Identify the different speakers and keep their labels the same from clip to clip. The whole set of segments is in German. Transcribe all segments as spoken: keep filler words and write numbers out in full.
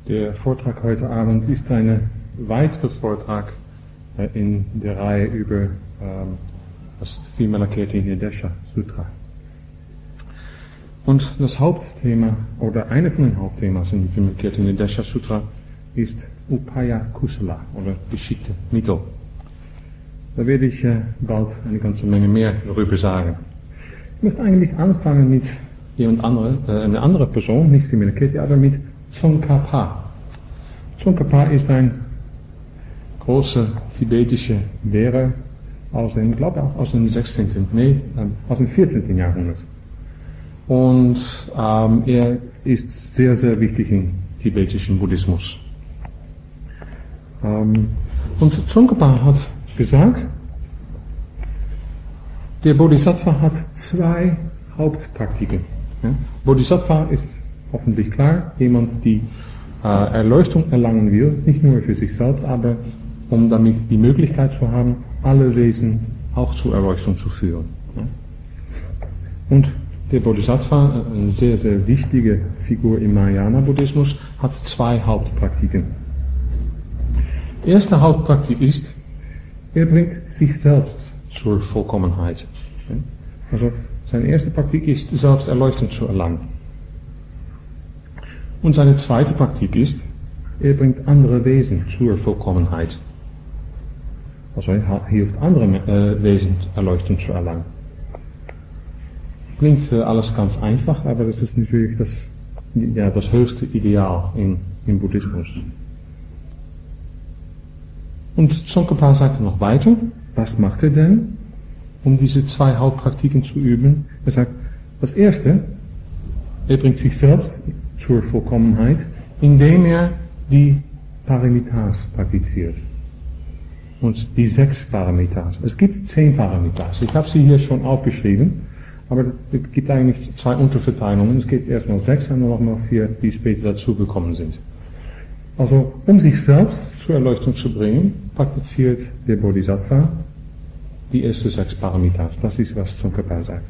Speaker 1: Der Vortrag heute Abend ist ein weiterer Vortrag äh, in der Reihe über ähm, das Vimalakirti-Nirdesha Sutra. Und das Hauptthema, oder eine von den Hauptthemen im Vimalakirti-Nirdesha Sutra ist Upaya Kusala, oder geschickte Mittel. Da werde ich äh, bald eine ganze Menge mehr darüber sagen. Ich möchte eigentlich anfangen mit jemand andere, äh, eine andere Person, nicht Vimalakirti, aber mit Tsongkhapa. Tsongkhapa ist ein großer tibetischer Lehrer aus dem, glaube auch aus dem sechzehnten. Nee, ähm, aus dem vierzehnten. Jahrhundert. Und ähm, er ist sehr, sehr wichtig im tibetischen Buddhismus. Ähm, und Tsongkhapa hat gesagt, der Bodhisattva hat zwei Hauptpraktiken. Ja? Bodhisattva ist hoffentlich klar, jemand, die äh, Erleuchtung erlangen will, nicht nur für sich selbst, aber um damit die Möglichkeit zu haben, alle Wesen auch zur Erleuchtung zu führen. Ja? Und der Bodhisattva, eine sehr, sehr wichtige Figur im Mahayana-Buddhismus, hat zwei Hauptpraktiken. Die erste Hauptpraktik ist, er bringt sich selbst zur Vollkommenheit. Ja? Also seine erste Praktik ist, Selbsterleuchtung zu erlangen. Und seine zweite Praktik ist, er bringt andere Wesen zur Vollkommenheit. Also er hilft andere äh, Wesen Erleuchtung zu erlangen. Klingt äh, alles ganz einfach, aber das ist natürlich das, ja, das höchste Ideal im, im Buddhismus. Und Tsongkhapa sagte noch weiter, was macht er denn, um diese zwei Hauptpraktiken zu üben? Er sagt, das erste, er bringt sich selbst zur Vollkommenheit, indem er die Paramitas praktiziert. Und die sechs Paramitas. Es gibt zehn Paramitas. Ich habe sie hier schon aufgeschrieben, aber es gibt eigentlich zwei Unterverteilungen. Es gibt erstmal sechs und dann nochmal vier, die später dazugekommen sind. Also, um sich selbst zur Erleuchtung zu bringen, praktiziert der Bodhisattva die ersten sechs Paramitas. Das ist, was Tsongkhapa sagt.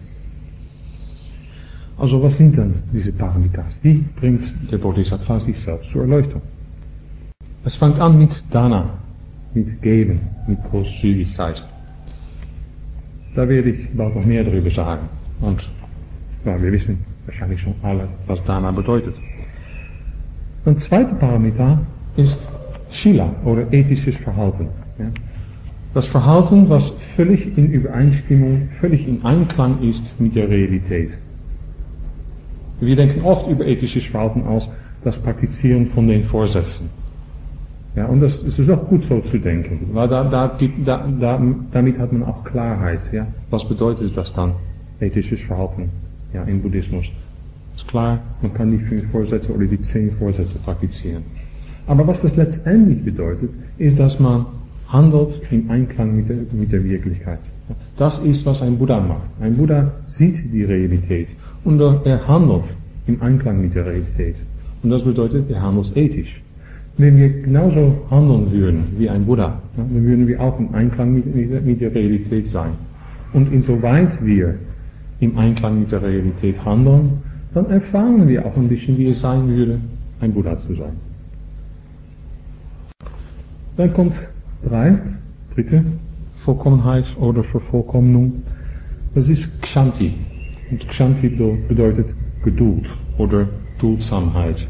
Speaker 1: Also was sind dann diese Paramitas? Wie bringt der Bodhisattva sich selbst zur Erleuchtung? Es fängt an mit Dana, mit Geben, mit Großzügigkeit. Da werde ich bald noch mehr darüber sagen. Und ja, wir wissen wahrscheinlich schon alle, was Dana bedeutet. Ein zweiter Paramita ist Shila, oder ethisches Verhalten. Ja? Das Verhalten, was völlig in Übereinstimmung, völlig in Einklang ist mit der Realität. Wir denken oft über ethisches Verhalten als das Praktizieren von den Vorsätzen. Ja, und das, es ist auch gut so zu denken, weil da, da, da, da, damit hat man auch Klarheit. Ja. Was bedeutet das dann, ethisches Verhalten, ja, im Buddhismus? Ist klar, man kann die fünf Vorsätze oder die zehn Vorsätze praktizieren. Aber was das letztendlich bedeutet, ist, dass man handelt im Einklang mit der, mit der Wirklichkeit. Das ist, was ein Buddha macht. Ein Buddha sieht die Realität und er handelt im Einklang mit der Realität. Und das bedeutet, er handelt ethisch. Wenn wir genauso handeln würden wie ein Buddha, dann würden wir auch im Einklang mit, mit, mit der Realität sein. Und insoweit wir im Einklang mit der Realität handeln, dann erfahren wir auch ein bisschen, wie es sein würde, ein Buddha zu sein. Dann kommt drei, dritte Vollkommenheit oder Vervollkommnung. Das ist Kshanti. Und Kshanti bedeutet Geduld oder Duldsamkeit.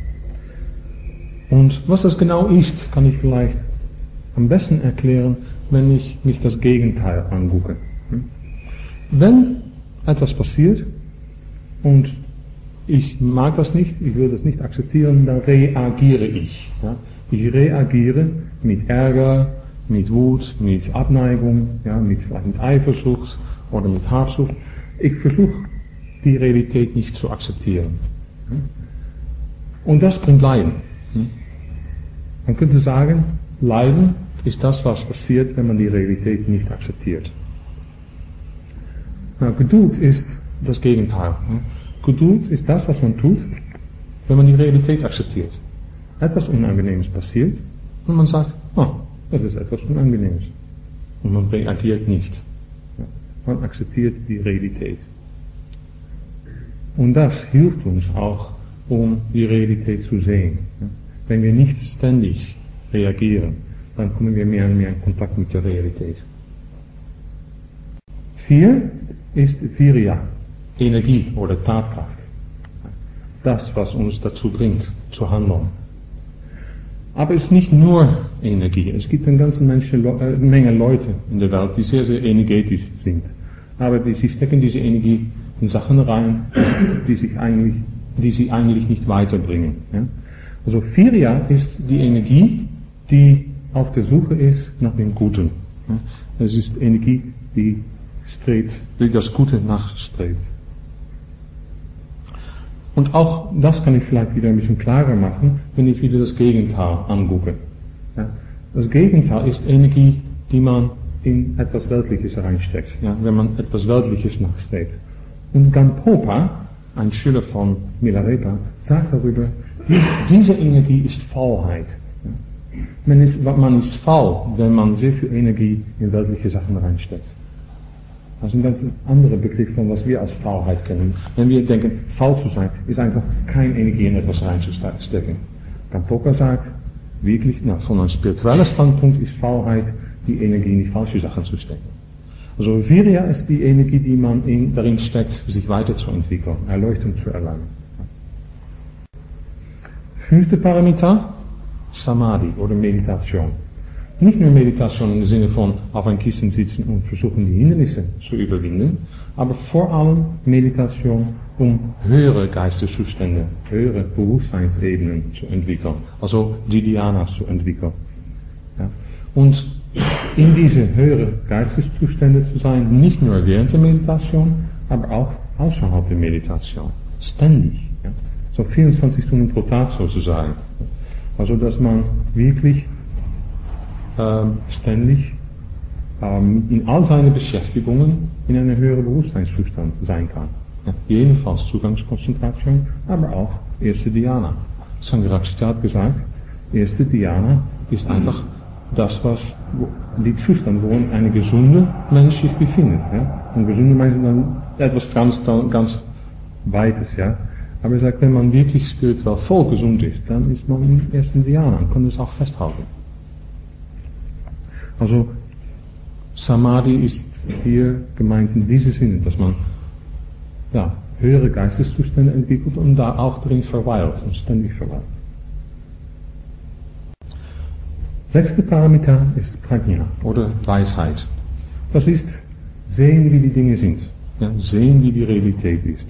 Speaker 1: Und was das genau ist, kann ich vielleicht am besten erklären, wenn ich mich das Gegenteil angucke. Wenn etwas passiert und ich mag das nicht, ich will das nicht akzeptieren, dann reagiere ich. Ja? Ich reagiere mit Ärger, mit Wut, mit Abneigung, ja, mit, vielleicht mit Eifersucht oder mit Habsucht. Ich versuche, die Realität nicht zu akzeptieren. Und das bringt Leiden. Man könnte sagen, Leiden ist das, was passiert, wenn man die Realität nicht akzeptiert. Na, Geduld ist das Gegenteil. Geduld ist das, was man tut, wenn man die Realität akzeptiert. Etwas Unangenehmes passiert und man sagt, oh, das ist etwas Unangenehmes. Und man reagiert nicht. Man akzeptiert die Realität. Und das hilft uns auch, um die Realität zu sehen. wenn wir nicht ständig reagieren, dann kommen wir mehr und mehr in Kontakt mit der Realität. Vier ist Virya, Energie oder Tatkraft. Das, was uns dazu bringt, zu handeln. Aber es ist nicht nur Energie. Es gibt eine ganze Menge Leute in der Welt, die sehr, sehr energetisch sind. Aber die, sie stecken diese Energie in Sachen rein, die, sich eigentlich, die sie eigentlich nicht weiterbringen. Ja? Also Virya ist die Energie, die auf der Suche ist nach dem Guten. Ja? Es ist Energie, die strebt, die das Gute nachstrebt. Und auch das kann ich vielleicht wieder ein bisschen klarer machen, wenn ich wieder das Gegenteil angucke. Ja, das Gegenteil ist Energie, die man in etwas Weltliches reinsteckt, ja, wenn man etwas Weltliches nachstrebt. Und Gampopa, ein Schüler von Milarepa, sagt darüber, die, diese Energie ist Faulheit. Ja. Man, ist, man ist faul, wenn man sehr viel Energie in weltliche Sachen reinsteckt. Das ist ein ganz anderer Begriff von was wir als Faulheit kennen. Wenn wir denken, faul zu sein, ist einfach keine Energie in etwas reinzustecken. Gampopa sagt, wirklich, na, von einem spirituellen Standpunkt ist Faulheit die Energie in die falsche Sachen zu stecken. Also Virya ist die Energie, die man in, darin steckt, sich weiterzuentwickeln, Erleuchtung zu erlangen. Fünfte Paramita, Samadhi oder Meditation. Nicht nur Meditation im Sinne von auf ein Kissen sitzen und versuchen, die Hindernisse zu überwinden, aber vor allem Meditation, um höhere Geisteszustände, höhere Bewusstseinsebenen zu entwickeln, also die Dhyanas zu entwickeln. Ja. Und in diese höhere Geisteszustände zu sein, nicht nur während der Meditation, aber auch außerhalb der Meditation, ständig. Ja. So vierundzwanzig Stunden pro Tag sozusagen. Also dass man wirklich Ähm, ständig ähm, in all seinen Beschäftigungen in einem höheren Bewusstseinszustand sein kann. Ja, jedenfalls Zugangskonzentration, aber auch erste Dhyana. Sangharakshita hat gesagt, erste Dhyana ist einfach das, was die Zustand, worin ein gesunder Mensch sich befindet. Ja? Und gesunde Menschen dann etwas ganz, ganz Weites, ja. Aber er sagt, wenn man wirklich spirituell voll gesund ist, dann ist man im ersten Dhyana und kann das auch festhalten. Also Samadhi ist hier gemeint in diesem Sinne, dass man ja, höhere Geisteszustände entwickelt und da auch drin verweilt und ständig verweilt. Sechste Paramita ist Prajna oder Weisheit. Das ist sehen, wie die Dinge sind, ja, sehen, wie die Realität ist.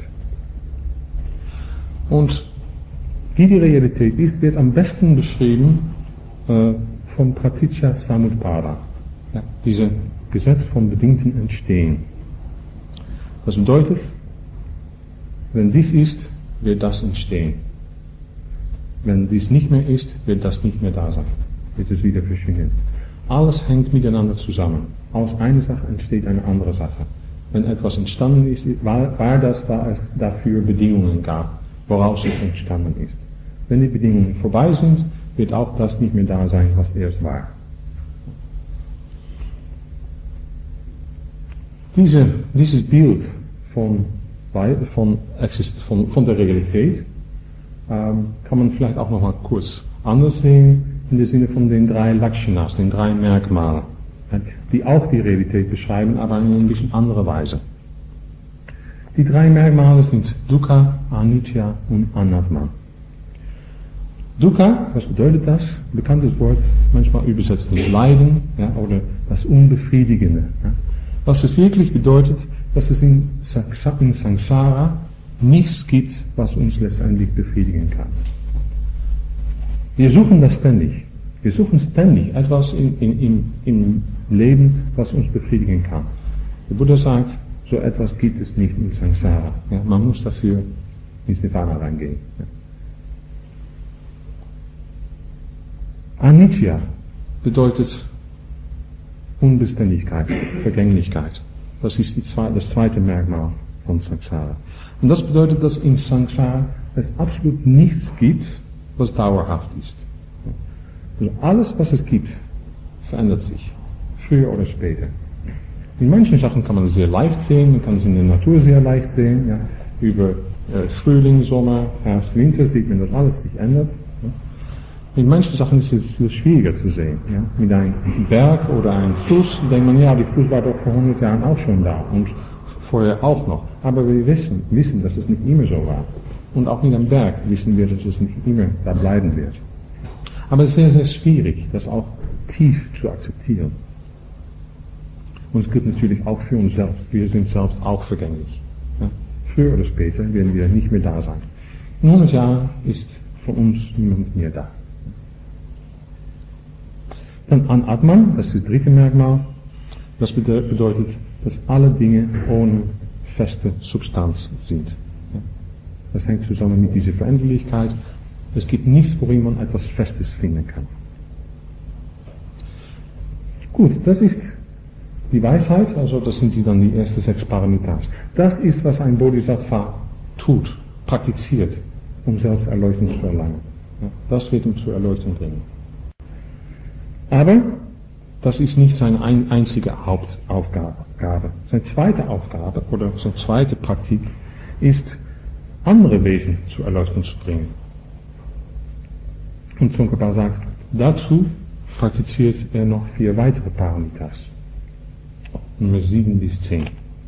Speaker 1: Und wie die Realität ist, wird am besten beschrieben äh, von Pratitya Samutpada, ja, dieses Gesetz vom bedingten Entstehen. Das bedeutet, wenn dies ist, wird das entstehen. Wenn dies nicht mehr ist, wird das nicht mehr da sein. Wird es wieder verschwinden. Alles hängt miteinander zusammen. Aus einer Sache entsteht eine andere Sache. Wenn etwas entstanden ist, war, war das, weil es dafür Bedingungen gab, woraus es entstanden ist. Wenn die Bedingungen vorbei sind, wird auch das nicht mehr da sein, was erst war. Diese, dieses Bild von, von, von, von der Realität ähm, kann man vielleicht auch noch mal kurz anders sehen, in dem Sinne von den drei Lakshanas, den drei Merkmalen, die auch die Realität beschreiben, aber in ein bisschen andere Weise. Die drei Merkmale sind Dukkha, Anicca und Anatma. Dukkha, was bedeutet das? Bekanntes Wort, manchmal übersetzt mit Leiden, ja, oder das Unbefriedigende. Ja. Was es wirklich bedeutet, dass es in Samsara nichts gibt, was uns letztendlich befriedigen kann. Wir suchen das ständig. Wir suchen ständig etwas in, in, in, im Leben, was uns befriedigen kann. Der Buddha sagt, so etwas gibt es nicht im Samsara. Ja, man muss dafür ins Nirvana reingehen. Ja. Anicca bedeutet Unbeständigkeit, Vergänglichkeit. Das ist die zweite, das zweite Merkmal von Samsara. Und das bedeutet, dass im Samsara es absolut nichts gibt, was dauerhaft ist. Also alles, was es gibt, verändert sich. Früher oder später. In manchen Sachen kann man es sehr leicht sehen, man kann es in der Natur sehr leicht sehen. Ja. Über äh, Frühling, Sommer, Herbst, Winter sieht man, dass alles sich ändert. Ja. Mit manchen Sachen ist es viel schwieriger zu sehen. Ja? Mit einem Berg oder einem Fluss denkt man, ja, die Fluss war doch vor hundert Jahren auch schon da und vorher auch noch. Aber wir wissen, wissen, dass es nicht immer so war. Und auch mit einem Berg wissen wir, dass es nicht immer da bleiben wird. Aber es ist sehr, sehr schwierig, das auch tief zu akzeptieren. Und es gilt natürlich auch für uns selbst. Wir sind selbst auch vergänglich. Ja? Früher oder später werden wir nicht mehr da sein. In hundert Jahren ist von uns niemand mehr da. Dann Anatman, das ist das dritte Merkmal. Das bedeutet, dass alle Dinge ohne feste Substanz sind. Das hängt zusammen mit dieser Veränderlichkeit. Es gibt nichts, worin man etwas Festes finden kann. Gut, das ist die Weisheit, also das sind die dann die ersten sechs Paramitas. Das ist, was ein Bodhisattva tut, praktiziert, um Selbsterleuchtung zu erlangen. Das wird ihn zur Erleuchtung bringen. Aber das ist nicht seine ein, einzige Hauptaufgabe. Seine zweite Aufgabe oder seine zweite Praktik ist, andere Wesen zur Erleuchtung zu bringen. Und Tsongkhapa sagt, dazu praktiziert er noch vier weitere Paramitas. Nummer sieben bis zehn.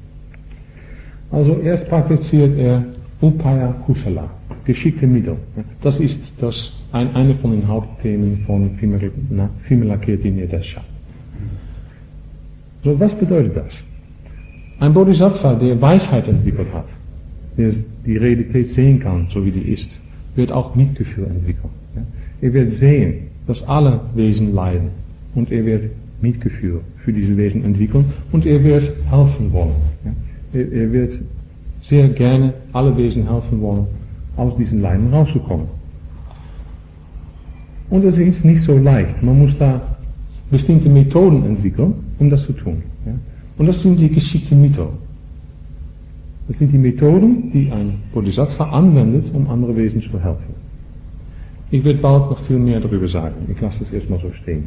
Speaker 1: Also erst praktiziert er Upaya Kusala, geschickte Mittel. Das ist das, ein, eine von den Hauptthemen von Vimalakirti Nirdesha. So, was bedeutet das? Ein Bodhisattva, der Weisheit entwickelt hat, der die Realität sehen kann, so wie die ist, wird auch Mitgefühl entwickeln. Er wird sehen, dass alle Wesen leiden und er wird Mitgefühl für diese Wesen entwickeln und er wird helfen wollen. Er, er wird sehr gerne alle Wesen helfen wollen, aus diesen Leiden rauszukommen. Und es ist nicht so leicht. Man muss da bestimmte Methoden entwickeln, um das zu tun. Und das sind die geschickten Mittel. Das sind die Methoden, die ein Bodhisattva anwendet, um andere Wesen zu helfen. Ich werde bald noch viel mehr darüber sagen. Ich lasse das erstmal so stehen.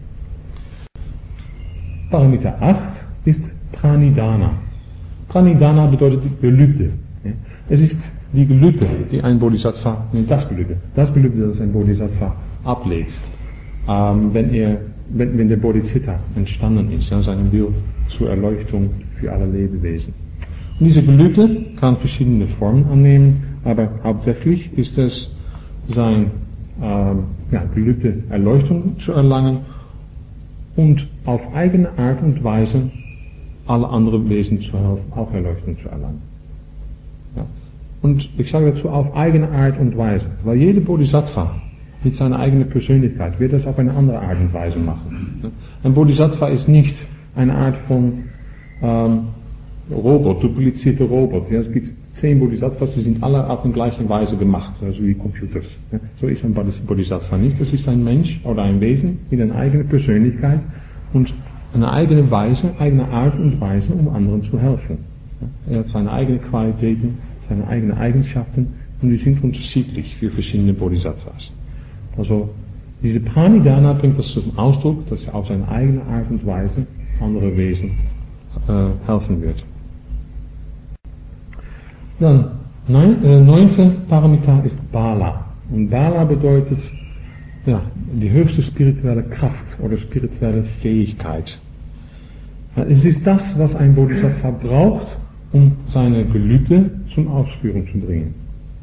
Speaker 1: Paramita acht ist Pranidhana. Pranidhana bedeutet Gelübde. Es ist die Gelübde, die ein Bodhisattva, nee, das Gelübde, das Gelübde, das ein Bodhisattva ablegt, ähm, wenn er, wenn, wenn der Bodhicitta entstanden ist, ja, seinen Will zur Erleuchtung für alle Lebewesen. Und diese Gelübde kann verschiedene Formen annehmen, aber hauptsächlich ist es sein ähm, ja, Gelübde, Erleuchtung zu erlangen und auf eigene Art und Weise alle anderen Wesen zu helfen, auch Erleuchtung zu erlangen. Ja. Und ich sage dazu auf eigene Art und Weise, weil jeder Bodhisattva mit seiner eigenen Persönlichkeit wird das auf eine andere Art und Weise machen. Ja. Ein Bodhisattva ist nicht eine Art von ähm, Robot, duplizierte Robot. Ja. Es gibt zehn Bodhisattvas, die sind alle auf die gleiche Weise gemacht, also wie Computers. Ja. So ist ein Bodhisattva nicht. Es ist ein Mensch oder ein Wesen mit einer eigenen Persönlichkeit und eine eigene Weise, eigene Art und Weise, um anderen zu helfen. Er hat seine eigenen Qualitäten, seine eigenen Eigenschaften und die sind unterschiedlich für verschiedene Bodhisattvas. Also diese Pranidhana bringt das zum Ausdruck, dass er auf seine eigene Art und Weise andere Wesen äh, helfen wird. Dann, neun, äh, neunte Paramita ist Bala. Und Bala bedeutet ja, die höchste spirituelle Kraft oder spirituelle Fähigkeit. Es ist das, was ein Bodhisattva braucht, um seine Gelübde zum Ausführen zu bringen.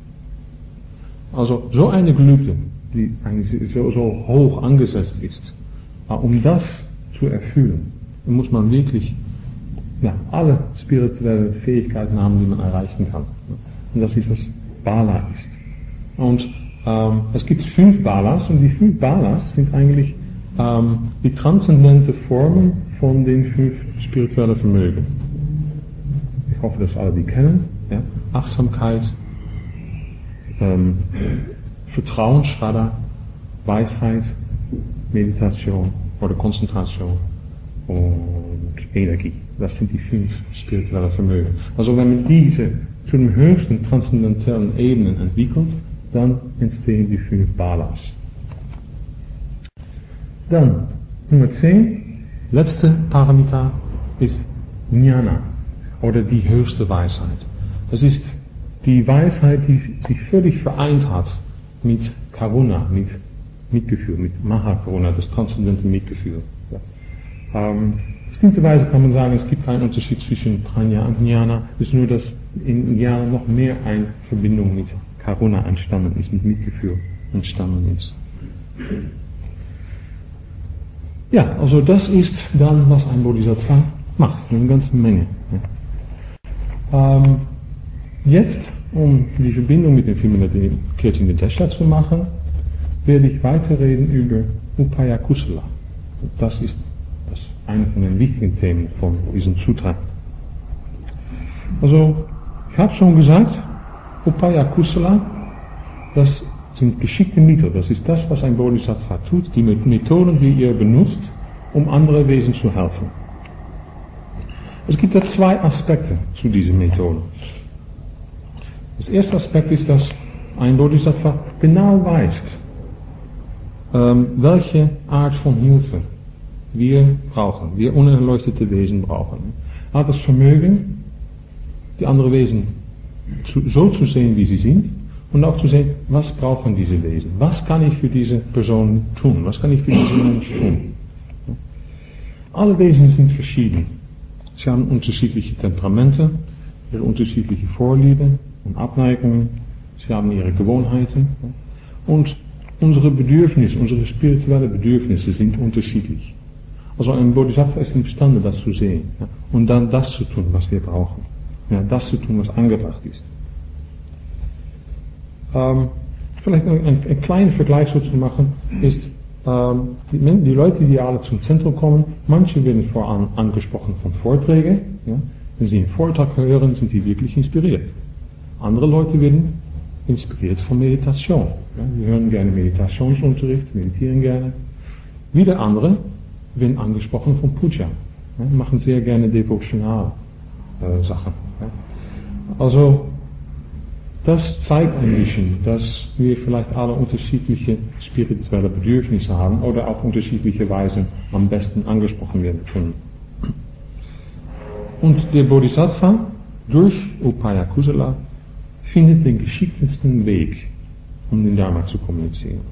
Speaker 1: Also so eine Gelübde, die eigentlich so, so hoch angesetzt ist, um das zu erfüllen, muss man wirklich ja, alle spirituelle Fähigkeiten haben, die man erreichen kann. Und das ist, was Bala ist. Und ähm, es gibt fünf Balas und die fünf Balas sind eigentlich ähm, die transzendente Formen von den fünf spirituellen Vermögen. Ich hoffe, dass alle die kennen. Ja? Achtsamkeit, ähm, Vertrauen, Shraddha, Weisheit, Meditation oder Konzentration und Energie. Das sind die fünf spirituellen Vermögen. Also wenn man diese zu den höchsten transzendentalen Ebenen entwickelt, dann entstehen die fünf Balas. Dann, Nummer zehn, letzte Paramita ist Jnana, oder die höchste Weisheit. Das ist die Weisheit, die sich völlig vereint hat mit Karuna, mit Mitgefühl, mit Mahakaruna, das transzendente Mitgefühl. Ja. Ähm, bestimmterweise kann man sagen, es gibt keinen Unterschied zwischen Prajna und Jnana, es ist nur, dass in Jnana noch mehr eine Verbindung mit Karuna entstanden ist, mit Mitgefühl entstanden ist. Ja, also das ist dann, was ein Bodhisattva macht, eine ganze Menge. Ja. Ähm, jetzt, um die Verbindung mit dem Kirtan Desha zu machen, werde ich weiterreden über Upaya Kusala. Das ist das eine von den wichtigen Themen von diesem Sutra. Also, ich habe schon gesagt, Upaya Kusala, das sind geschickte Mittel, das ist das, was ein Bodhisattva tut, die Methoden, die er benutzt, um andere Wesen zu helfen. Es gibt da zwei Aspekte zu diesen Methoden. Das erste Aspekt ist, dass ein Bodhisattva genau weiß, ähm, welche Art von Hilfe wir brauchen, wir unerleuchtete Wesen brauchen. Er hat das Vermögen, die anderen Wesen zu, so zu sehen, wie sie sind, und auch zu sehen, was brauchen diese Wesen, was kann ich für diese Person tun, was kann ich für diesen Mensch tun. Alle Wesen sind verschieden. Sie haben unterschiedliche Temperamente, ihre unterschiedliche Vorlieben und Abneigungen, sie haben ihre Gewohnheiten und unsere Bedürfnisse, unsere spirituellen Bedürfnisse sind unterschiedlich. Also ein Bodhisattva ist imstande, das zu sehen, ja, und dann das zu tun, was wir brauchen, ja, das zu tun, was angebracht ist. Ähm, vielleicht ein, ein, ein kleiner Vergleich so zu machen ist, ähm, die, die Leute, die alle zum Zentrum kommen, manche werden voran angesprochen von Vorträgen, ja. Wenn sie einen Vortrag hören, sind die wirklich inspiriert. Andere Leute werden inspiriert von Meditation. Ja. Wir hören gerne Meditationsunterricht, meditieren gerne. Wieder andere werden angesprochen von Puja, ja, machen sehr gerne devotionale äh, Sachen. Ja. Also das zeigt ein bisschen, dass wir vielleicht alle unterschiedliche spirituelle Bedürfnisse haben oder auf unterschiedliche Weisen am besten angesprochen werden können. Und der Bodhisattva durch Upaya Kusala findet den geschicktesten Weg, um den Dharma zu kommunizieren.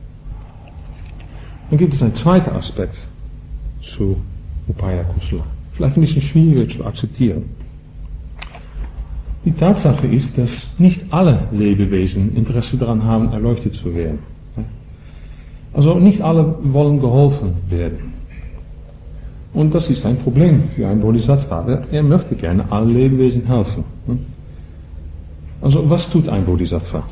Speaker 1: Dann gibt es einen zweiten Aspekt zu Upaya Kusala, vielleicht ein bisschen schwieriger zu akzeptieren. Die Tatsache ist, dass nicht alle Lebewesen Interesse daran haben, erleuchtet zu werden. Also nicht alle wollen geholfen werden. Und das ist ein Problem für einen Bodhisattva. Er möchte gerne allen Lebewesen helfen. Also was tut ein Bodhisattva?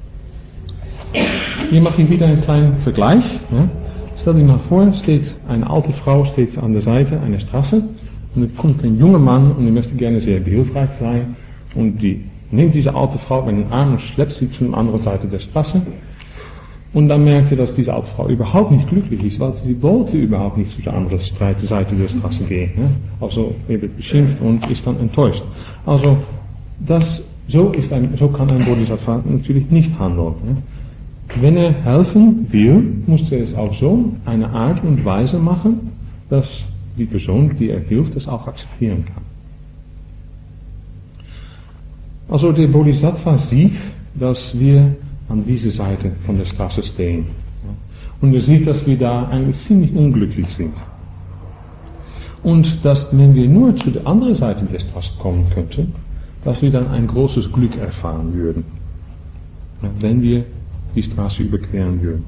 Speaker 1: Hier mache ich wieder einen kleinen Vergleich. Stell dir mal vor, steht eine alte Frau steht an der Seite einer Straße und dann kommt ein junger Mann und er möchte gerne sehr behilfreich sein. Und die nimmt diese alte Frau mit den Arm und schleppt sie zu der anderen Seite der Straße. Und dann merkt er, dass diese alte Frau überhaupt nicht glücklich ist, weil sie wollte überhaupt nicht zu der anderen Seite der Straße gehen. Ne? Also er wird beschimpft und ist dann enttäuscht. Also das, so, ist ein, so kann ein Bodhisattva natürlich nicht handeln. Ne? Wenn er helfen will, muss er es auch so eine Art und Weise machen, dass die Person, die er hilft, das auch akzeptieren kann. Also der Bodhisattva sieht, dass wir an dieser Seite von der Straße stehen. Und er sieht, dass wir da eigentlich ziemlich unglücklich sind. Und dass, wenn wir nur zu der anderen Seite der Straße kommen könnten, dass wir dann ein großes Glück erfahren würden. Wenn wir die Straße überqueren würden.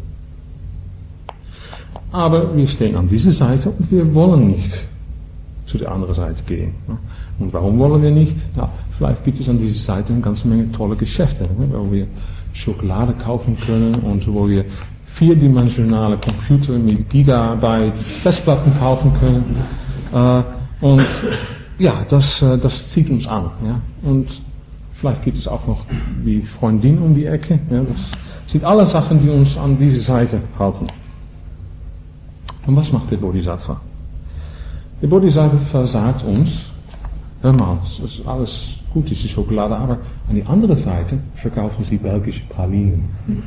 Speaker 1: Aber wir stehen an dieser Seite und wir wollen nicht zu der anderen Seite gehen. Und warum wollen wir nicht? Ja, vielleicht gibt es an dieser Seite eine ganze Menge tolle Geschäfte, wo wir Schokolade kaufen können und wo wir vierdimensionale Computer mit Gigabytes Festplatten kaufen können. Äh, und ja, das, das zieht uns an. Ja. Und vielleicht gibt es auch noch die Freundin um die Ecke. Ja. Das sind alle Sachen, die uns an diese Seite halten. Und was macht der Bodhisattva? Der Bodhisattva sagt uns, hör mal, es ist alles gut, diese Schokolade, aber an die andere Seite verkaufen sie belgische Pralinen.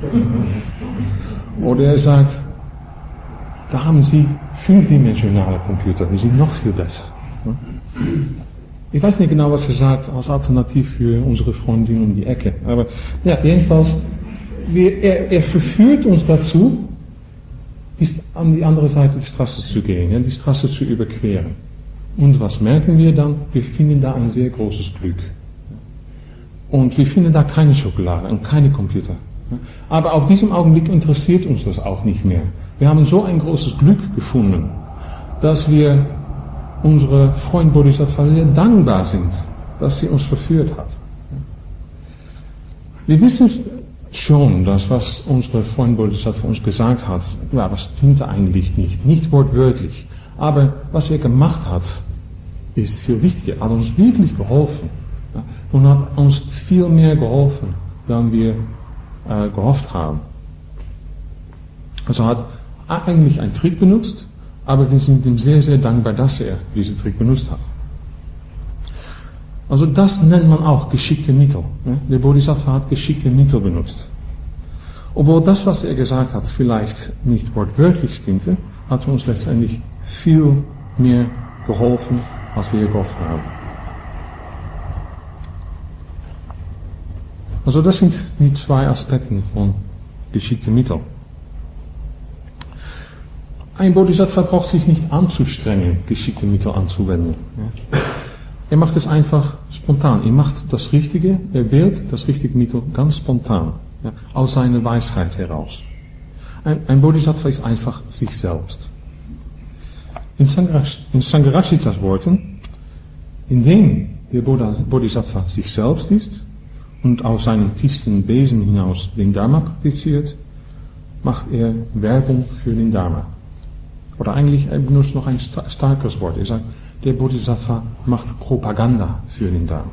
Speaker 1: Oder er sagt, da haben sie fünfdimensionale Computer, die sind noch viel besser. Ich weiß nicht genau, was er sagt als Alternativ für unsere Freundin um die Ecke, aber ja, jedenfalls, wir, er, er verführt uns dazu, ist an die andere Seite der Straße zu gehen, ja, die Straße zu überqueren. Und was merken wir dann? Wir finden da ein sehr großes Glück. Und wir finden da keine Schokolade und keine Computer. Aber auf diesem Augenblick interessiert uns das auch nicht mehr. Wir haben so ein großes Glück gefunden, dass wir unsere Freund Bodhisattva sehr dankbar sind, dass sie uns verführt hat. Wir wissen schon, dass was unsere Freund Bodhisattva uns gesagt hat, ja, das stimmte eigentlich nicht, nicht wortwörtlich. Aber was er gemacht hat, ist viel wichtiger, hat uns wirklich geholfen. Ja, und hat uns viel mehr geholfen, dan wir äh, gehofft haben. Also hat eigentlich einen Trick benutzt, aber wir sind ihm sehr, sehr dankbar, dass er diesen Trick benutzt hat. Also das nennt man auch geschickte Mittel. Ja? Der Bodhisattva hat geschickte Mittel benutzt. Obwohl das, was er gesagt hat, vielleicht nicht wortwörtlich stimmte, hat uns letztendlich viel mehr geholfen, als wir gehofft haben. Also das sind die zwei Aspekte von geschickten Mitteln. Ein Bodhisattva braucht sich nicht anzustrengen, geschickte Mittel anzuwenden. Ja. Er macht es einfach spontan. Er macht das Richtige, er wählt das richtige Mittel ganz spontan, ja, aus seiner Weisheit heraus. Ein, ein Bodhisattva ist einfach sich selbst. In, in Sangharakshita's Worten, indem der Bodhisattva sich selbst ist und aus seinem tiefsten Wesen hinaus den Dharma praktiziert, macht er Werbung für den Dharma. Oder eigentlich, er benutzt noch ein starkes Wort. Er sagt, der Bodhisattva macht Propaganda für den Dharma.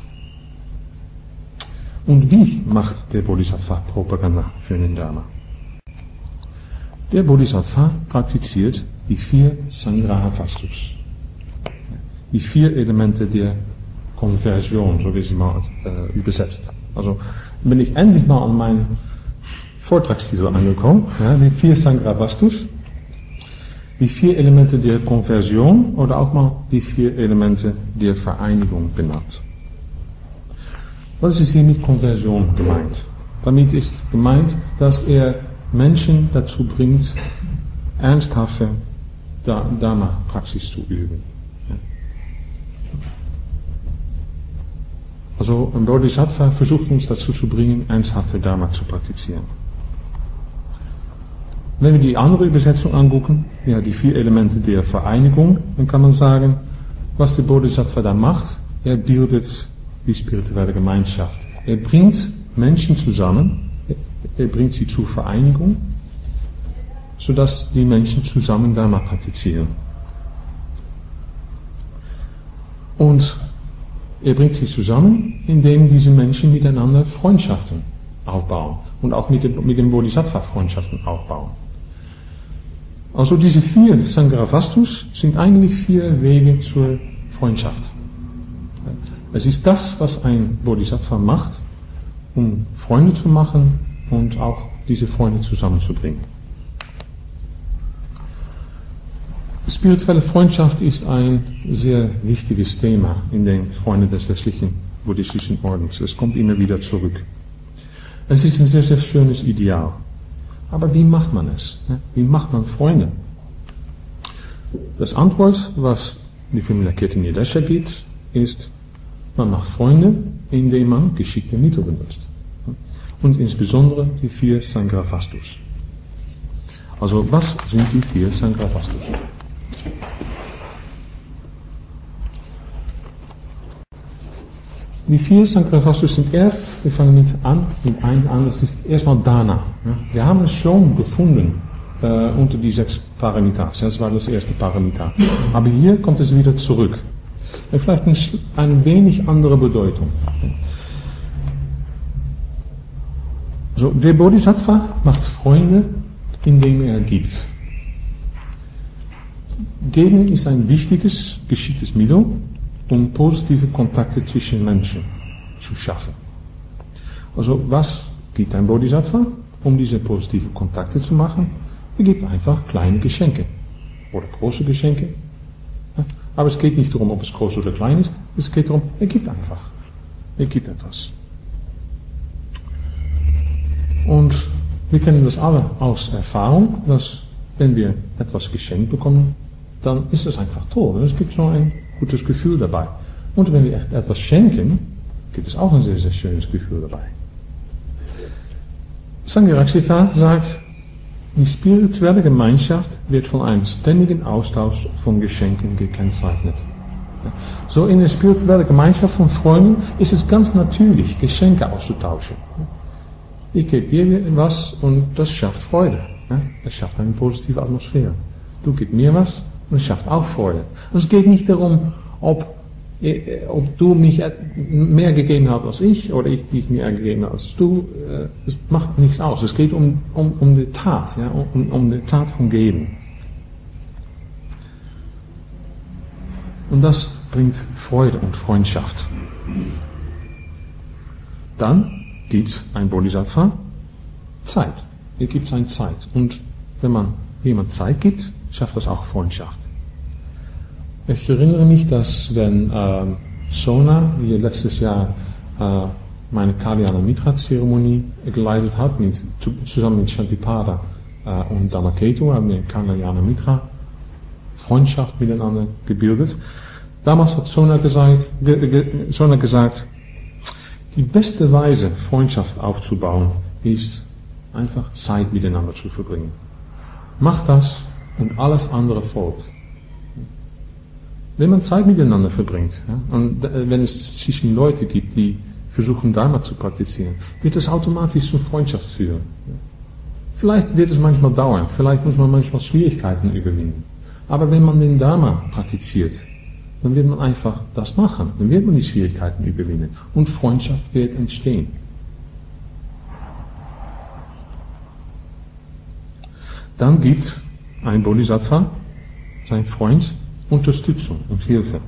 Speaker 1: Und wie macht der Bodhisattva Propaganda für den Dharma? Der Bodhisattva praktiziert die vier Sangraha-Vastus. Die vier Elemente der Konversion, so wie sie mal äh, übersetzt. Also bin ich endlich mal an meinen Vortragstitel angekommen, ja, die vier Sangraha-Vastus. Die vier Elemente der Konversion oder auch mal die vier Elemente der Vereinigung genannt. Was ist hier mit Konversion gemeint? Damit ist gemeint, dass er Menschen dazu bringt, ernsthafte Dharma-Praxis zu üben. Also ein Bodhisattva versucht uns dazu zu bringen, ernsthafte Dharma zu praktizieren. Wenn wir die andere Übersetzung angucken, ja, die vier Elemente der Vereinigung, dann kann man sagen, was der Bodhisattva da macht, er bildet die spirituelle Gemeinschaft. Er bringt Menschen zusammen, er bringt sie zur Vereinigung, sodass die Menschen zusammen Dharma praktizieren. Und er bringt sie zusammen, indem diese Menschen miteinander Freundschaften aufbauen und auch mit dem, mit dem Bodhisattva Freundschaften aufbauen. Also diese vier Sangraha-Vastus sind eigentlich vier Wege zur Freundschaft. Es ist das, was ein Bodhisattva macht, um Freunde zu machen und auch diese Freunde zusammenzubringen. Spirituelle Freundschaft ist ein sehr wichtiges Thema in den Freunden des westlichen buddhistischen Ordens. Es kommt immer wieder zurück. Es ist ein sehr, sehr schönes Ideal. Aber wie macht man es? Wie macht man Freunde? Das Antwort, was die Familie Kirtan-Yadesha gibt, ist, man macht Freunde, indem man geschickte Mittel benutzt. Und insbesondere die vier Sangraha-Vastus. Also was sind die vier Sangraha-Vastus? Die vier Sangraha-Vastus sind erst, wir fangen mit an, mit einem an, das ist erstmal Dana. Wir haben es schon gefunden äh, unter die sechs Paramitas, das war das erste Paramita. Aber hier kommt es wieder zurück. Und vielleicht eine, eine wenig andere Bedeutung. So, der Bodhisattva macht Freunde, indem er gibt. Geben ist ein wichtiges, geschicktes Mittel, um positive Kontakte zwischen Menschen zu schaffen. Also was gibt ein Bodhisattva, um diese positiven Kontakte zu machen? Er gibt einfach kleine Geschenke oder große Geschenke. Aber es geht nicht darum, ob es groß oder klein ist, es geht darum, er gibt einfach. Er gibt etwas. Und wir kennen das alle aus Erfahrung, dass wenn wir etwas geschenkt bekommen, dann ist es einfach toll. Es gibt so ein gutes Gefühl dabei. Und wenn wir etwas schenken, gibt es auch ein sehr, sehr schönes Gefühl dabei. Sangharakshita sagt, die spirituelle Gemeinschaft wird von einem ständigen Austausch von Geschenken gekennzeichnet. So in der spirituellen Gemeinschaft von Freunden ist es ganz natürlich, Geschenke auszutauschen. Ich gebe dir was und das schafft Freude. Es schafft eine positive Atmosphäre. Du gibst mir was und es schafft auch Freude. Und es geht nicht darum, ob, ob du mich mehr gegeben hast als ich oder ich dich mehr gegeben habe als du. Es macht nichts aus. Es geht um, um, um die Tat, ja, um, um die Tat von Geben. Und das bringt Freude und Freundschaft. Dann gibt ein Bodhisattva Zeit. Er gibt seine Zeit. Und wenn man jemand Zeit gibt, schafft das auch Freundschaft. Ich erinnere mich, dass wenn äh, Sona, die letztes Jahr äh, meine Kalyana Mitra Zeremonie geleitet hat, mit, zusammen mit Shantipada äh, und Dhammaketu, haben wir Kalyana Mitra Freundschaft miteinander gebildet. Damals hat Sona gesagt, ge, ge, Sona gesagt, die beste Weise, Freundschaft aufzubauen, ist einfach Zeit miteinander zu verbringen. Mach das und alles andere folgt. Wenn man Zeit miteinander verbringt, ja, und wenn es zwischen Leute gibt, die versuchen Dharma zu praktizieren, wird es automatisch zur Freundschaft führen. Vielleicht wird es manchmal dauern, vielleicht muss man manchmal Schwierigkeiten überwinden. Aber wenn man den Dharma praktiziert, dann wird man einfach das machen, dann wird man die Schwierigkeiten überwinden und Freundschaft wird entstehen. Dann gibt ein Bodhisattva, sein Freund, Unterstützung und Hilfe.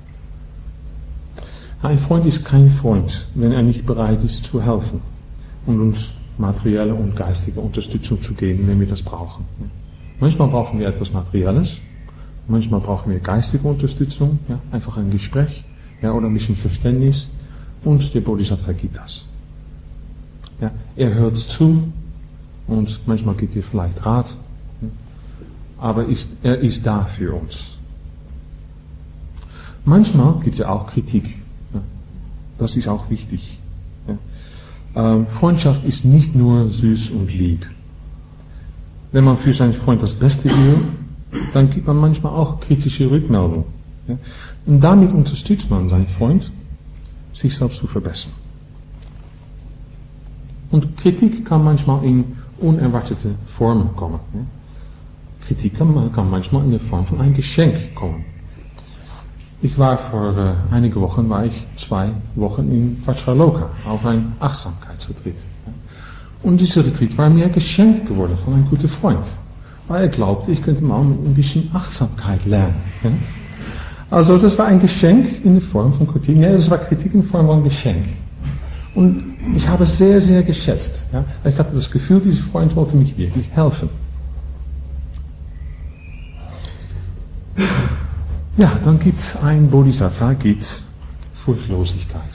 Speaker 1: Ein Freund ist kein Freund, wenn er nicht bereit ist zu helfen und uns materielle und geistige Unterstützung zu geben, wenn wir das brauchen. Manchmal brauchen wir etwas Materielles, manchmal brauchen wir geistige Unterstützung, ja, einfach ein Gespräch, ja, oder ein bisschen Verständnis, und der Bodhisattva gibt das. Ja, er hört zu und manchmal gibt er vielleicht Rat, ja, aber ist, er ist da für uns. Manchmal gibt er auch Kritik. Ja, das ist auch wichtig. Ja. Ähm, Freundschaft ist nicht nur süß und lieb. Wenn man für seinen Freund das Beste will, dann gibt man manchmal auch kritische Rückmeldung. Ja. Und damit unterstützt man seinen Freund, sich selbst zu verbessern. Und Kritik kann manchmal in unerwartete Formen kommen. Ja. Kritik kann, kann manchmal in der Form von einem Geschenk kommen. Ich war vor äh, einige Wochen, war ich zwei Wochen in Vajraloka auf einem Achtsamkeitsretreat. Ja. Und dieser Retreat war mir geschenkt geworden von einem guten Freund. Weil er glaubte, ich könnte mal ein bisschen Achtsamkeit lernen. Ja. Also das war ein Geschenk in der Form von Kritik. Ja, das war Kritik in Form von Geschenk. Und ich habe es sehr, sehr geschätzt. Ja. Ich hatte das Gefühl, dieser Freund wollte mich wirklich helfen. Ja, dann gibt es ein Bodhisattva, gibt Furchtlosigkeit.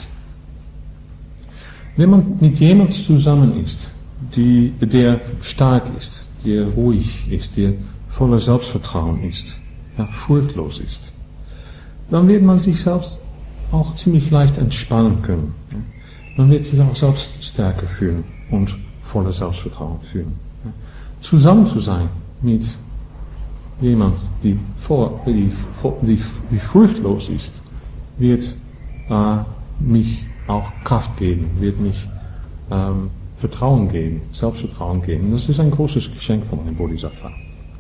Speaker 1: Wenn man mit jemandem zusammen ist, die, der stark ist, der ruhig ist, der voller Selbstvertrauen ist, ja, furchtlos ist, dann wird man sich selbst auch ziemlich leicht entspannen können. Ja. Man wird sich auch selbst stärker fühlen und voller Selbstvertrauen fühlen. Ja. Zusammen zu sein mit jemand, die, voll, die, die, die furchtlos ist, wird äh, mich auch Kraft geben, wird mich ähm, Vertrauen geben, Selbstvertrauen geben. Das ist ein großes Geschenk von einem Bodhisattva.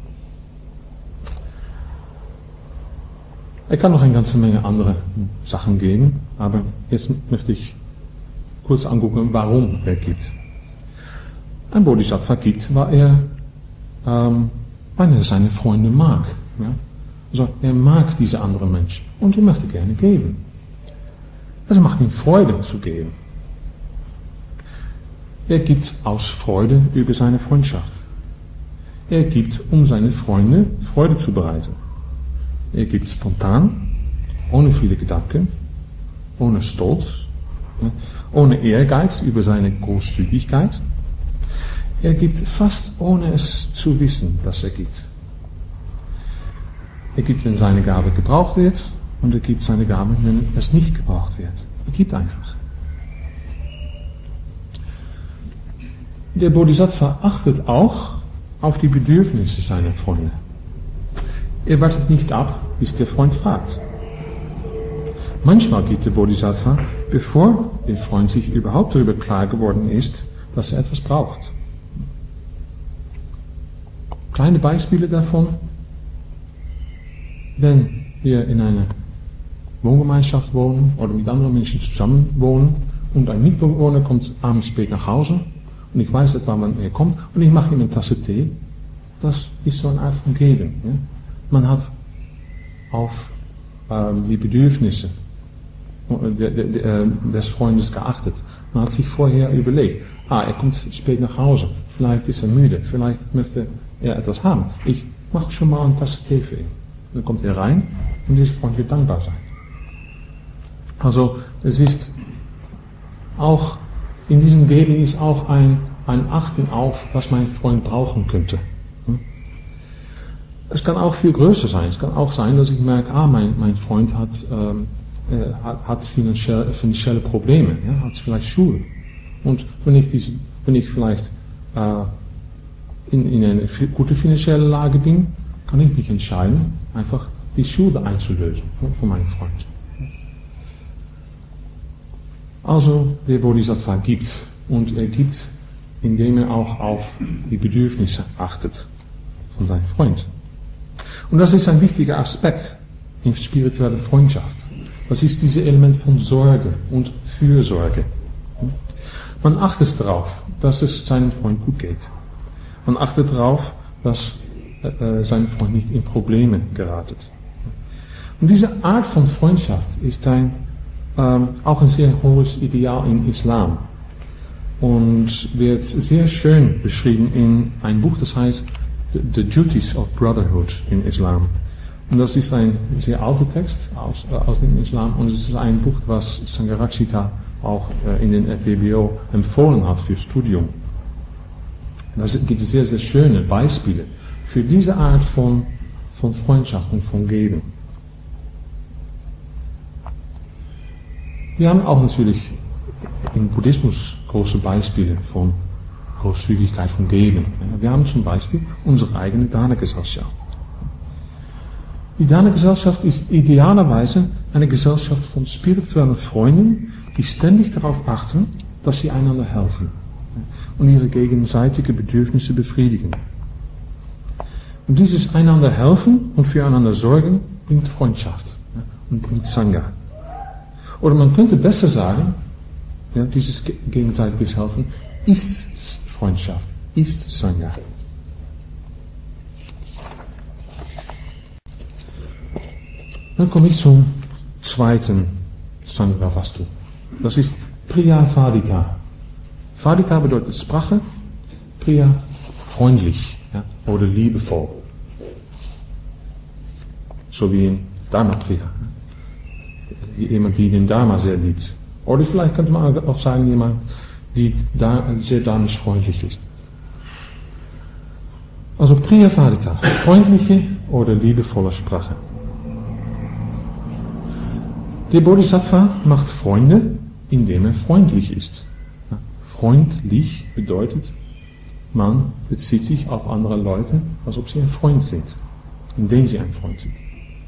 Speaker 1: Er kann noch eine ganze Menge andere Sachen geben, aber jetzt möchte ich kurz angucken, warum er gibt. Ein Bodhisattva gibt, weil er ähm, weil er seine Freunde mag. Ja? Also er mag diese anderen Menschen und er möchte gerne geben. Es macht ihm Freude zu geben. Er gibt aus Freude über seine Freundschaft. Er gibt, um seine Freunde Freude zu bereiten. Er gibt spontan, ohne viele Gedanken, ohne Stolz, ohne Ehrgeiz über seine Großzügigkeit. Er gibt fast ohne es zu wissen, dass er gibt. Er gibt, wenn seine Gabe gebraucht wird, und er gibt seine Gabe, wenn es nicht gebraucht wird. Er gibt einfach. Der Bodhisattva achtet auch auf die Bedürfnisse seiner Freunde. Er wartet nicht ab, bis der Freund fragt. Manchmal gibt der Bodhisattva, bevor der Freund sich überhaupt darüber klar geworden ist, dass er etwas braucht. Kleine Beispiele davon. Wenn wir in einer Wohngemeinschaft wohnen oder mit anderen Menschen zusammen wohnen und ein Mitbewohner kommt abends spät nach Hause und ich weiß etwa, wann er kommt und ich mache ihm eine Tasse Tee, das ist so eine Art von Geben. Ja? Man hat auf ähm, die Bedürfnisse des Freundes geachtet. Man hat sich vorher überlegt, ah, er kommt spät nach Hause, vielleicht ist er müde, vielleicht möchte er etwas haben. Ich mache schon mal eine Tasse Tee für ihn. Dann kommt er rein und dieser Freund wird dankbar sein. Also es ist auch, in diesem Geben ist auch ein, ein Achten auf, was mein Freund brauchen könnte. Es kann auch viel größer sein. Es kann auch sein, dass ich merke, ah, mein, mein Freund hat, ähm, äh, hat, hat finanzielle, finanzielle Probleme, ja, hat vielleicht Schule. Und wenn ich, diese, wenn ich vielleicht äh, in, in eine gute finanzielle Lage bin, kann ich mich entscheiden, einfach die Schulden einzulösen von meinem Freund. Also der Bodhisattva gibt, und er gibt, indem er auch auf die Bedürfnisse achtet von seinem Freund. Und das ist ein wichtiger Aspekt in spiritueller Freundschaft. Das ist dieses Element von Sorge und Fürsorge. Man achtet darauf, dass es seinem Freund gut geht. Man achtet darauf, dass äh, sein Freund nicht in Probleme geratet. Und diese Art von Freundschaft ist ein, ähm, auch ein sehr hohes Ideal im Islam. Und wird sehr schön beschrieben in einem Buch, das heißt The Duties of Brotherhood in Islam. Und das ist ein sehr alter Text aus, äh, aus dem Islam, und es ist ein Buch, was Sangharakshita auch äh, in den F W B O empfohlen hat für Studium. Da gibt es sehr, sehr schöne Beispiele für diese Art von, von Freundschaft und von Geben. Wir haben auch natürlich im Buddhismus große Beispiele von Großzügigkeit, von Geben. Wir haben zum Beispiel unsere eigene Dana-Gesellschaft. Die Dana-Gesellschaft ist idealerweise eine Gesellschaft von spirituellen Freunden, die ständig darauf achten, dass sie einander helfen und ihre gegenseitigen Bedürfnisse befriedigen. Und dieses einander helfen und füreinander sorgen bringt Freundschaft und bringt Sangha. Oder man könnte besser sagen, ja, dieses gegenseitiges Helfen ist Freundschaft, ist Sangha. Dann komme ich zum zweiten Sangha-Vastu. Das ist Priya Vadita. Vadita bedeutet Sprache, Priya freundlich, ja, oder liebevoll. So wie in Dharma Priya. Jemand, die den Dharma sehr liebt. Oder vielleicht könnte man auch sagen, jemand, die da sehr dharmisch freundlich ist. Also Priya Vadita, freundliche oder liebevolle Sprache. Der Bodhisattva macht Freunde, indem er freundlich ist. Freundlich bedeutet, man bezieht sich auf andere Leute, als ob sie ein Freund sind, indem sie ein Freund sind.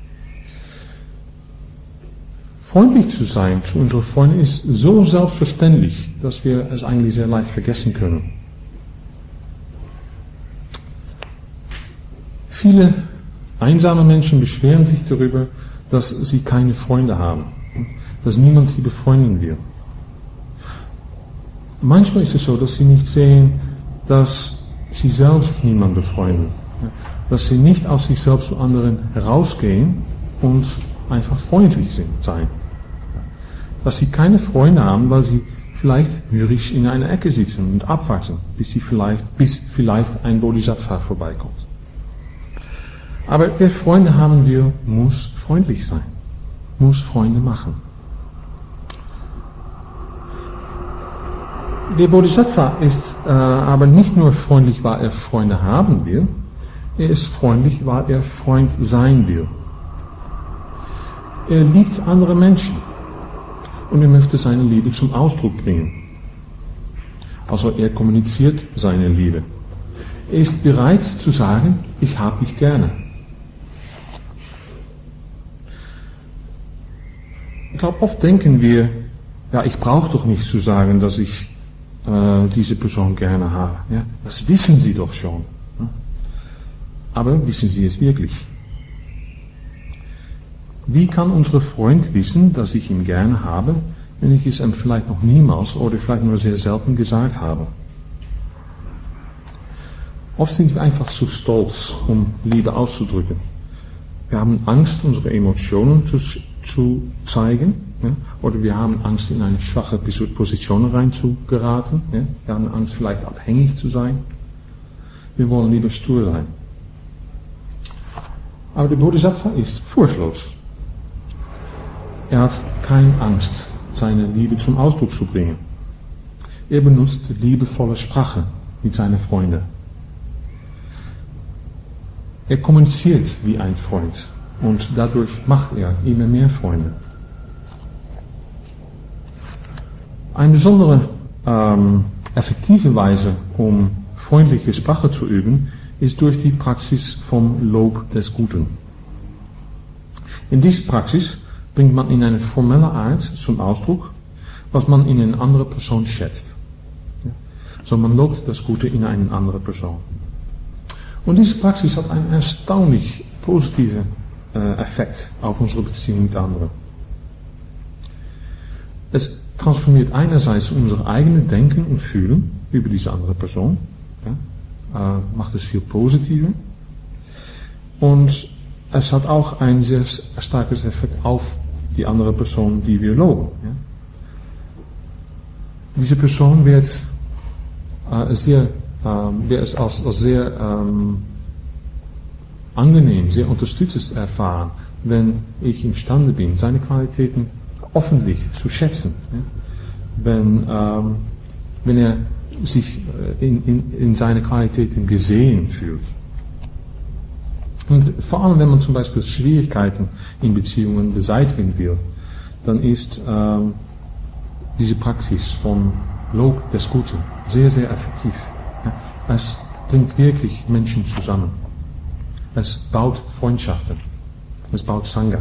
Speaker 1: Freundlich zu sein zu unseren Freunden ist so selbstverständlich, dass wir es eigentlich sehr leicht vergessen können. Viele einsame Menschen beschweren sich darüber, dass sie keine Freunde haben, dass niemand sie befreunden will. Manchmal ist es so, dass sie nicht sehen, dass sie selbst niemanden befreunden, dass sie nicht aus sich selbst zu anderen herausgehen und einfach freundlich sind, sein. Dass sie keine Freunde haben, weil sie vielleicht mürrisch in einer Ecke sitzen und abwarten, bis sie vielleicht, bis vielleicht ein Bodhisattva vorbeikommt. Aber wer Freunde haben will, muss freundlich sein, muss Freunde machen. Der Bodhisattva ist äh, aber nicht nur freundlich, weil er Freunde haben will, er ist freundlich, weil er Freund sein will. Er liebt andere Menschen und er möchte seine Liebe zum Ausdruck bringen. Also er kommuniziert seine Liebe. Er ist bereit zu sagen, ich habe dich gerne. Ich glaube, oft denken wir, ja, ich brauche doch nicht zu sagen, dass ich äh, diese Person gerne habe. Ja? Das wissen Sie doch schon. Ja? Aber wissen Sie es wirklich? Wie kann unser Freund wissen, dass ich ihn gerne habe, wenn ich es ihm vielleicht noch niemals oder vielleicht nur sehr selten gesagt habe? Oft sind wir einfach zu stolz, um Liebe auszudrücken. Wir haben Angst, unsere Emotionen zu, zu zeigen, ja? Oder wir haben Angst, in eine schwache Position reinzugeraten. Ja? Wir haben Angst, vielleicht abhängig zu sein. Wir wollen lieber stur sein. Aber der Bodhisattva ist furchtlos. Er hat keine Angst, seine Liebe zum Ausdruck zu bringen. Er benutzt liebevolle Sprache mit seinen Freunden. Er kommuniziert wie ein Freund und dadurch macht er immer mehr Freunde. Eine besondere ähm, effektive Weise, um freundliche Sprache zu üben, ist durch die Praxis vom Lob des Guten. In dieser Praxis bringt man in eine formelle Art zum Ausdruck, was man in eine andere Person schätzt. So man lobt das Gute in eine andere Person. Und diese Praxis hat einen erstaunlich positiven äh, Effekt auf unsere Beziehung mit anderen. Es transformiert einerseits unser eigenes Denken und Fühlen über diese andere Person, ja, äh, macht es viel positiver, und es hat auch ein sehr starkes Effekt auf die andere Person, die wir loben. Ja. Diese Person wird äh, sehr Ähm, der es als, als sehr ähm, angenehm, sehr unterstützend erfahren, wenn ich imstande bin, seine Qualitäten öffentlich zu schätzen. Ja? Wenn, ähm, wenn er sich in, in, in seine Qualitäten gesehen fühlt. Und vor allem, wenn man zum Beispiel Schwierigkeiten in Beziehungen beseitigen will, dann ist ähm, diese Praxis von Lob des Guten sehr, sehr effektiv. Es bringt wirklich Menschen zusammen. Es baut Freundschaften. Es baut Sangha.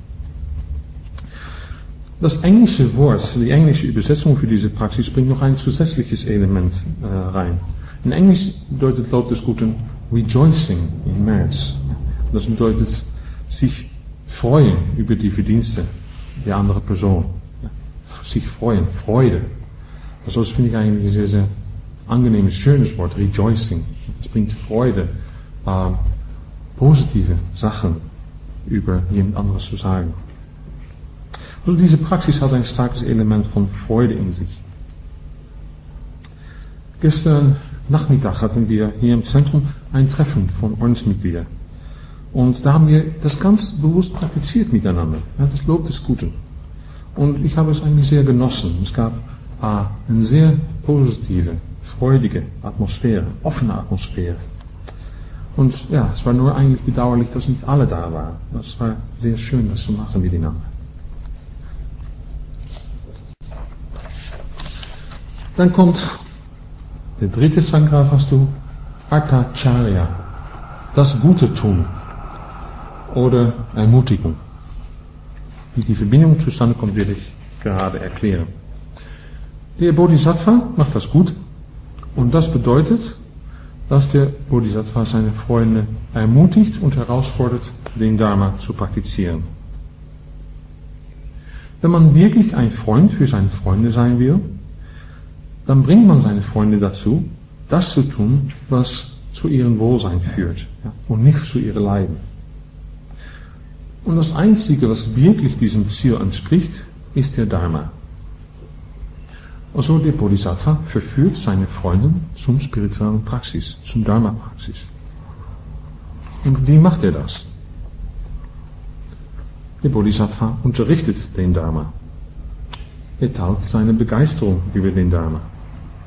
Speaker 1: Das englische Wort, die englische Übersetzung für diese Praxis bringt noch ein zusätzliches Element äh, rein. In Englisch bedeutet Lob des Guten rejoicing in merits. Das bedeutet sich freuen über die Verdienste der anderen Person. Sich freuen, Freude. Also das finde ich eigentlich ein sehr, sehr angenehmes, schönes Wort, rejoicing. Es bringt Freude, äh, positive Sachen über jemand anderes zu sagen. Also diese Praxis hat ein starkes Element von Freude in sich. Gestern Nachmittag hatten wir hier im Zentrum ein Treffen von Ordensmitgliedern. Und da haben wir das ganz bewusst praktiziert miteinander. Ja, das Lob des Guten. Und ich habe es eigentlich sehr genossen. Es gab äh, eine sehr positive, freudige Atmosphäre, offene Atmosphäre. Und ja, es war nur eigentlich bedauerlich, dass nicht alle da waren. Das war sehr schön, das zu machen miteinander. Dann kommt der dritte Sangha, hast du, Atacharya, das Gute tun oder Ermutigung. Wie die Verbindung zustande kommt, werde ich gerade erklären. Der Bodhisattva macht das gut, und das bedeutet, dass der Bodhisattva seine Freunde ermutigt und herausfordert, den Dharma zu praktizieren. Wenn man wirklich ein Freund für seine Freunde sein will, dann bringt man seine Freunde dazu, das zu tun, was zu ihrem Wohlsein führt, ja, und nicht zu ihrem Leiden. Und das Einzige, was wirklich diesem Ziel entspricht, ist der Dharma. Also der Bodhisattva verführt seine Freunde zum spirituellen Praxis, zum Dharma-Praxis. Und wie macht er das? Der Bodhisattva unterrichtet den Dharma. Er teilt seine Begeisterung über den Dharma.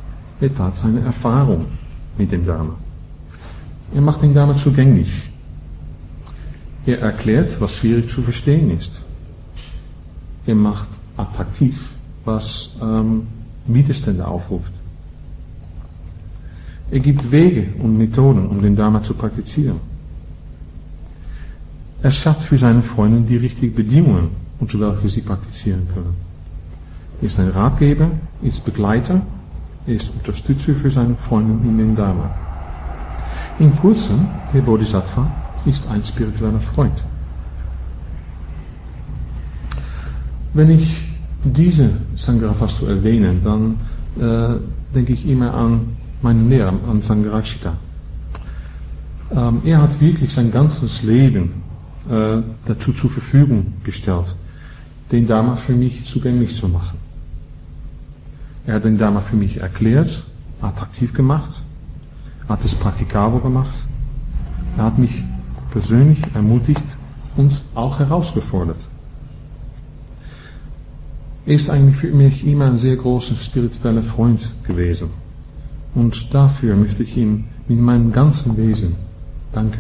Speaker 1: er tat seine Erfahrung mit dem Dharma. Er macht den Dharma zugänglich. Er erklärt, was schwierig zu verstehen ist. Er macht attraktiv, was ähm, Widerstände aufruft. Er gibt Wege und Methoden, um den Dharma zu praktizieren. Er schafft für seine Freunde die richtigen Bedingungen, unter welchen sie praktizieren können. Er ist ein Ratgeber, er ist Begleiter, er ist Unterstützer für seine Freunde in den Dharma. In kurzem, der Bodhisattva ist ein spiritueller Freund. Wenn ich diese Sangharavastu erwähne, dann äh, denke ich immer an meinen Lehrer, an Sangharakshita. Ähm, er hat wirklich sein ganzes Leben äh, dazu zur Verfügung gestellt, den Dharma für mich zugänglich zu machen. Er hat den Dharma für mich erklärt, attraktiv gemacht, hat es praktikabel gemacht, er hat mich persönlich ermutigt und auch herausgefordert. Er ist eigentlich für mich immer ein sehr großer spiritueller Freund gewesen. Und dafür möchte ich ihm mit meinem ganzen Wesen danken.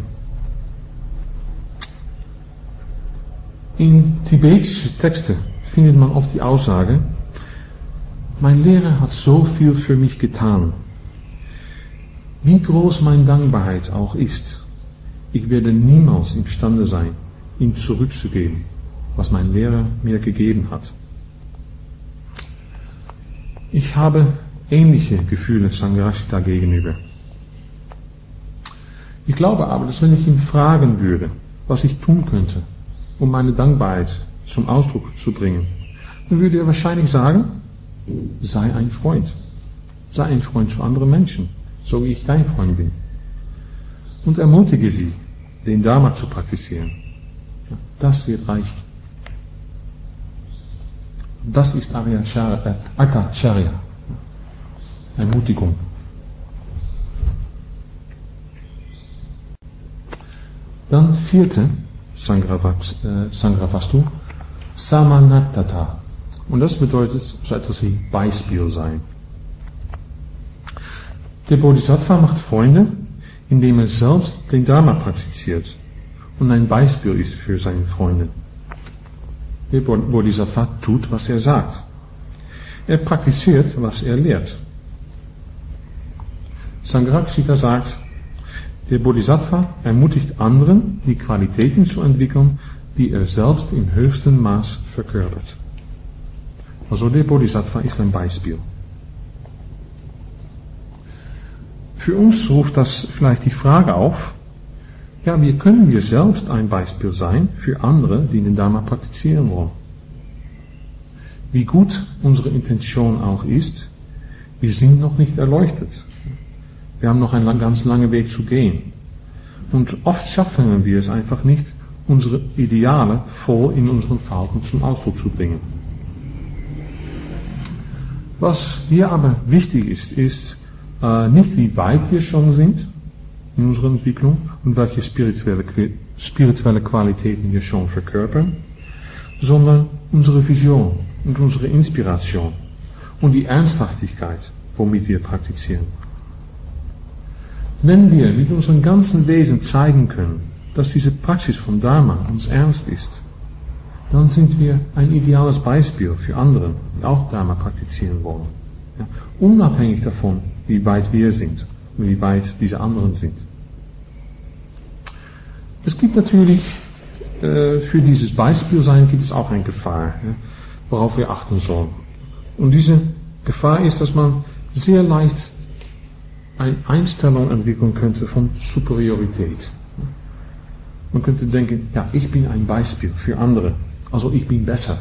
Speaker 1: In tibetischen Texten findet man oft die Aussage, mein Lehrer hat so viel für mich getan. Wie groß meine Dankbarkeit auch ist, ich werde niemals imstande sein, ihm zurückzugeben, was mein Lehrer mir gegeben hat. Ich habe ähnliche Gefühle Sangharakshita gegenüber. Ich glaube aber, dass wenn ich ihn fragen würde, was ich tun könnte, um meine Dankbarkeit zum Ausdruck zu bringen, dann würde er wahrscheinlich sagen, sei ein Freund. Sei ein Freund zu anderen Menschen, so wie ich dein Freund bin. Und ermutige sie, den Dharma zu praktizieren. Das wird reichen. Das ist Atacharya, Ermutigung. Dann vierte Sangharavastu, Samanattata. Und das bedeutet so etwas wie Beispiel sein. Der Bodhisattva macht Freunde, indem er selbst den Dharma praktiziert und ein Beispiel ist für seine Freunde. Der Bodhisattva tut, was er sagt. Er praktiziert, was er lehrt. Sangharakshita sagt, der Bodhisattva ermutigt anderen, die Qualitäten zu entwickeln, die er selbst im höchsten Maß verkörpert. Also der Bodhisattva ist ein Beispiel. Für uns ruft das vielleicht die Frage auf, ja, wie können wir selbst ein Beispiel sein für andere, die den Dharma praktizieren wollen? Wie gut unsere Intention auch ist, wir sind noch nicht erleuchtet. Wir haben noch einen ganz langen Weg zu gehen. Und oft schaffen wir es einfach nicht, unsere Ideale voll in unseren Verhalten zum Ausdruck zu bringen. Was hier aber wichtig ist, ist äh, nicht wie weit wir schon sind in unserer Entwicklung und welche spirituelle, spirituelle Qualitäten wir schon verkörpern, sondern unsere Vision und unsere Inspiration und die Ernsthaftigkeit, womit wir praktizieren. Wenn wir mit unserem ganzen Wesen zeigen können, dass diese Praxis von Dharma uns ernst ist, dann sind wir ein ideales Beispiel für andere, die auch Dharma praktizieren wollen. Ja, unabhängig davon, wie weit wir sind und wie weit diese anderen sind. Es gibt natürlich, äh, für dieses Beispielsein gibt es auch eine Gefahr, ja, worauf wir achten sollen. Und diese Gefahr ist, dass man sehr leicht eine Einstellung entwickeln könnte von Superiorität. Man könnte denken, ja, ich bin ein Beispiel für andere, also ich bin besser.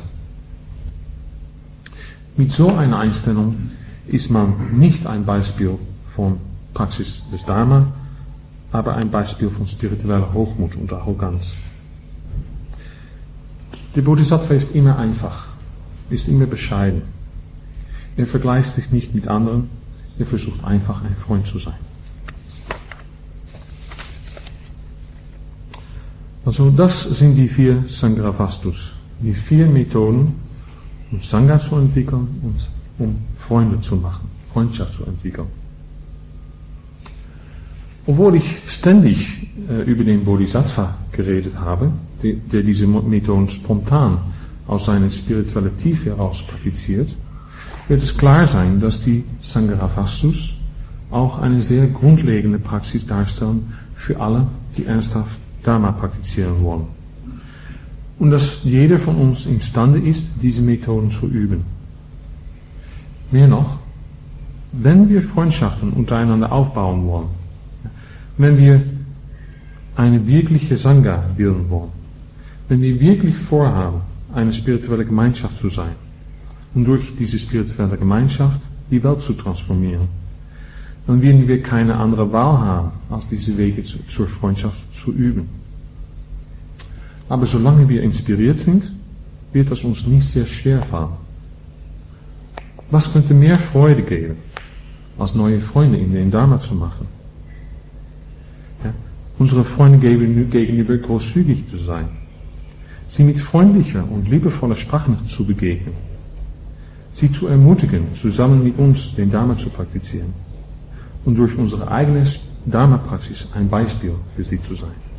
Speaker 1: Mit so einer Einstellung ist man nicht ein Beispiel von Praxis des Dharma, aber ein Beispiel von spiritueller Hochmut und Arroganz. Der Bodhisattva ist immer einfach, ist immer bescheiden. Er vergleicht sich nicht mit anderen, er versucht einfach ein Freund zu sein. Also das sind die vier Sangharavastus, die vier Methoden, um Sangha zu entwickeln und um Freunde zu machen. Freundschaft zu entwickeln. Obwohl ich ständig äh, über den Bodhisattva geredet habe, der, der diese Methoden spontan aus seiner spirituellen Tiefe heraus praktiziert, wird es klar sein, dass die Sangharavastus auch eine sehr grundlegende Praxis darstellen für alle, die ernsthaft Dharma praktizieren wollen. Und dass jeder von uns imstande ist, diese Methoden zu üben. Mehr noch, wenn wir Freundschaften untereinander aufbauen wollen, wenn wir eine wirkliche Sangha bilden wollen, wenn wir wirklich vorhaben, eine spirituelle Gemeinschaft zu sein und durch diese spirituelle Gemeinschaft die Welt zu transformieren, dann werden wir keine andere Wahl haben, als diese Wege zur Freundschaft zu üben. Aber solange wir inspiriert sind, wird es uns nicht sehr schwer fallen. Was könnte mehr Freude geben, als neue Freunde in den Dharma zu machen? Ja, unsere Freunde gegenüber großzügig zu sein, sie mit freundlicher und liebevoller Sprache zu begegnen, sie zu ermutigen, zusammen mit uns den Dharma zu praktizieren und durch unsere eigene Dharma-Praxis ein Beispiel für sie zu sein.